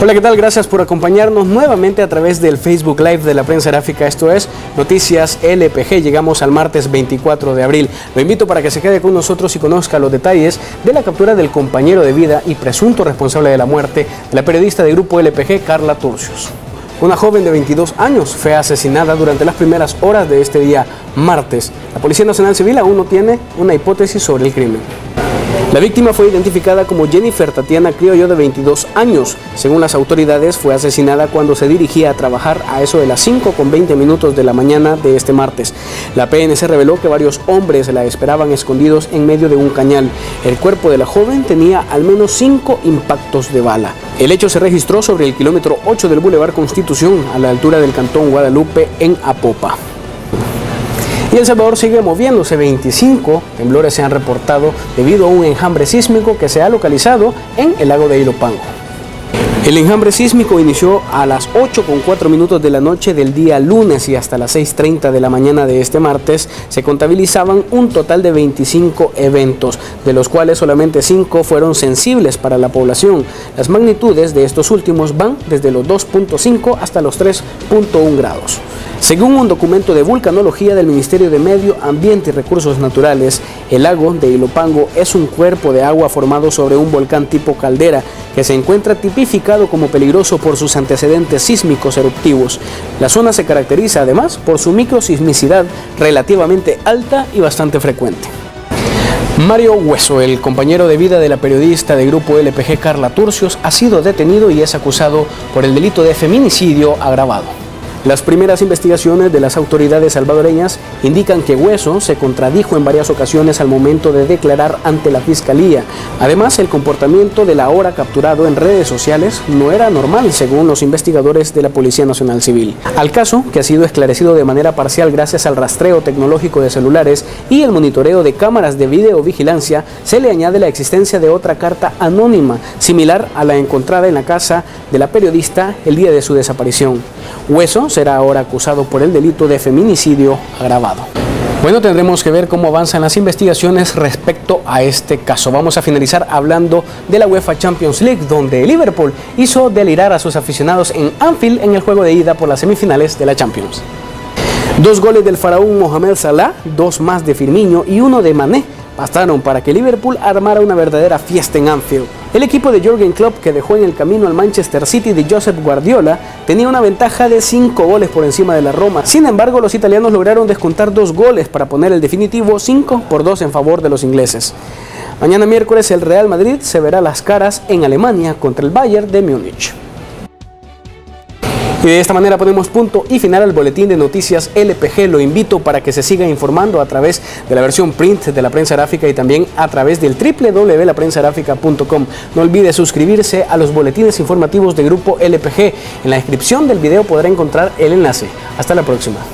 Hola, ¿qué tal? Gracias por acompañarnos nuevamente a través del Facebook Live de la Prensa Gráfica. Esto es Noticias LPG. Llegamos al martes 24 de abril. Lo invito para que se quede con nosotros y conozca los detalles de la captura del compañero de vida y presunto responsable de la muerte de la periodista de Grupo LPG, Carla Turcios. Una joven de 22 años fue asesinada durante las primeras horas de este día martes. La Policía Nacional Civil aún no tiene una hipótesis sobre el crimen. La víctima fue identificada como Jennifer Tatiana Criollo, de 22 años. Según las autoridades, fue asesinada cuando se dirigía a trabajar a eso de las 5:20 de la mañana de este martes. La PNC reveló que varios hombres la esperaban escondidos en medio de un cañal. El cuerpo de la joven tenía al menos 5 impactos de bala. El hecho se registró sobre el kilómetro 8 del Boulevard Constitución, a la altura del Cantón Guadalupe, en Apopa. Y El Salvador sigue moviéndose. 25 temblores se han reportado debido a un enjambre sísmico que se ha localizado en el lago de Ilopango. El enjambre sísmico inició a las 8:04 de la noche del día lunes y hasta las 6:30 de la mañana de este martes se contabilizaban un total de 25 eventos, de los cuales solamente 5 fueron sensibles para la población. Las magnitudes de estos últimos van desde los 2.5 hasta los 3.1 grados. Según un documento de vulcanología del Ministerio de Medio Ambiente y Recursos Naturales, el lago de Ilopango es un cuerpo de agua formado sobre un volcán tipo caldera que se encuentra tipificado como peligroso por sus antecedentes sísmicos eruptivos. La zona se caracteriza además por su microsismicidad relativamente alta y bastante frecuente. Mario Hueso, el compañero de vida de la periodista de Grupo LPG Carla Turcios, ha sido detenido y es acusado por el delito de feminicidio agravado. Las primeras investigaciones de las autoridades salvadoreñas indican que Hueso se contradijo en varias ocasiones al momento de declarar ante la Fiscalía. Además, el comportamiento del ahora capturado en redes sociales no era normal, según los investigadores de la Policía Nacional Civil. Al caso, que ha sido esclarecido de manera parcial gracias al rastreo tecnológico de celulares y el monitoreo de cámaras de videovigilancia, se le añade la existencia de otra carta anónima, similar a la encontrada en la casa de la periodista el día de su desaparición. Hueso será ahora acusado por el delito de feminicidio agravado. Bueno, tendremos que ver cómo avanzan las investigaciones respecto a este caso. Vamos a finalizar hablando de la UEFA Champions League, donde Liverpool hizo delirar a sus aficionados en Anfield en el juego de ida por las semifinales de la Champions. 2 goles del faraón Mohamed Salah, 2 más de Firmino y 1 de Mané bastaron para que Liverpool armara una verdadera fiesta en Anfield. El equipo de Jürgen Klopp, que dejó en el camino al Manchester City de Josep Guardiola, tenía una ventaja de 5 goles por encima de la Roma. Sin embargo, los italianos lograron descontar 2 goles para poner el definitivo 5-2 en favor de los ingleses. Mañana miércoles el Real Madrid se verá las caras en Alemania contra el Bayern de Múnich. Y de esta manera ponemos punto y final al boletín de noticias LPG. Lo invito para que se siga informando a través de la versión print de la Prensa Gráfica y también a través del www.laprensagráfica.com. No olvide suscribirse a los boletines informativos de Grupo LPG. En la descripción del video podrá encontrar el enlace. Hasta la próxima.